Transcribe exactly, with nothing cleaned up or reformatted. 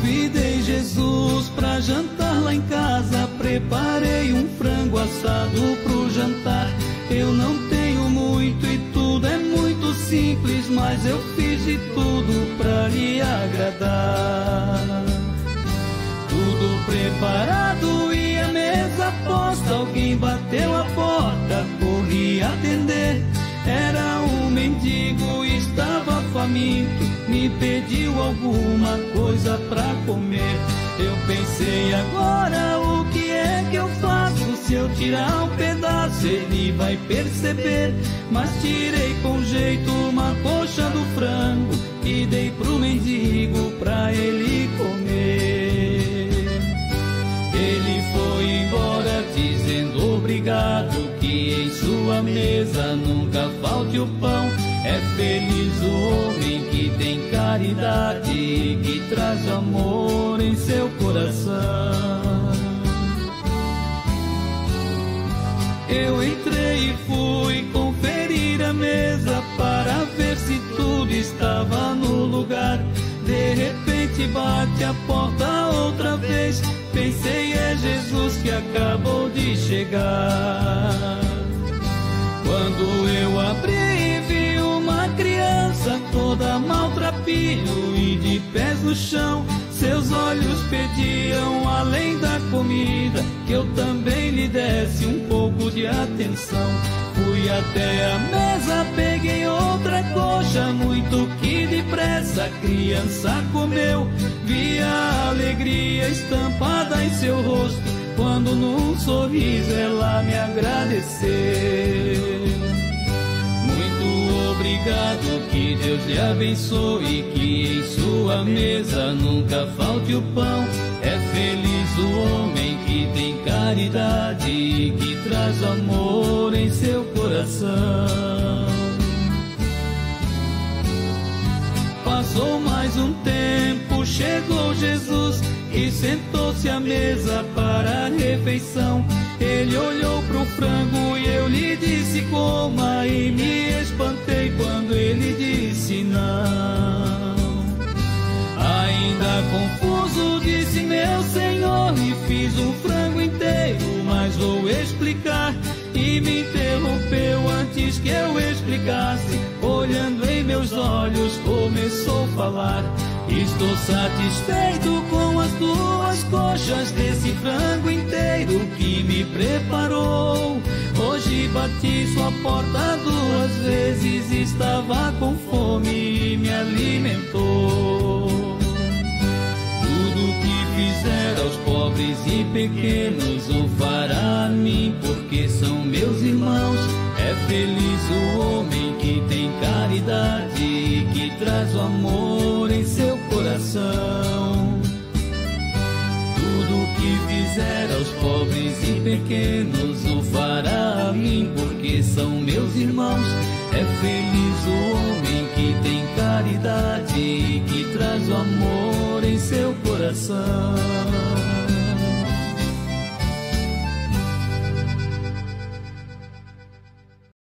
Convidei Jesus pra jantar lá em casa, preparei um frango assado pro jantar. Eu não tenho muito e tudo é muito simples, mas eu fiz de tudo pra lhe agradar. Tudo preparado e a mesa posta, alguém bateu a porta, corri atender. Era um mendigo, estava faminto, me pediu alguma coisa pra comer. Eu pensei, agora o que é que eu faço? Se eu tirar um pedaço ele vai perceber. Mas tirei com jeito uma coxa do frango e dei pro mendigo pra ele comer. Ele foi embora dizendo obrigado, que em sua mesa nunca falte o pão. É feliz o homem que tem caridade, que traz amor em seu coração. Eu entrei e fui conferir a mesa para ver se tudo estava no lugar. De repente bate a porta outra vez, pensei, é Jesus que acabou de chegar. Quando eu abri, vi uma criança toda maltrapilho e de pés no chão. Seus olhos pediam, além da comida, que eu também lhe desse um pouco de atenção. Fui até a mesa, peguei outra coxa, muito que depressa a criança comeu. Vi a alegria estampada em seu rosto, quando num sorriso ela me agradeceu. Muito obrigado, que Deus lhe abençoe, que em sua mesa nunca falte o pão. É feliz o homem que tem caridade, que traz amor em seu coração. Passou mais um tempo, chegou Jesus e sentou-se à mesa para a refeição. Ele olhou pro frango e eu lhe disse coma, e me espantei quando ele disse não. Ainda confuso disse, meu senhor, e fiz um frango inteiro, mas vou explicar. E me interrompeu antes que eu explicasse, olhando em meus olhos começou a falar. Estou satisfeito com as duas coxas desse frango inteiro que me preparou. Hoje bati sua porta duas vezes, estava com fome e me alimentou. Tudo que fizer aos pobres e pequenos o fará a mim, porque são meus irmãos. É feliz o homem que tem caridade, que traz o amor em seu coração. Tudo que fizer aos pobres e pequenos o fará a mim, porque são meus irmãos. É feliz o homem que tem caridade, que traz o amor em seu coração.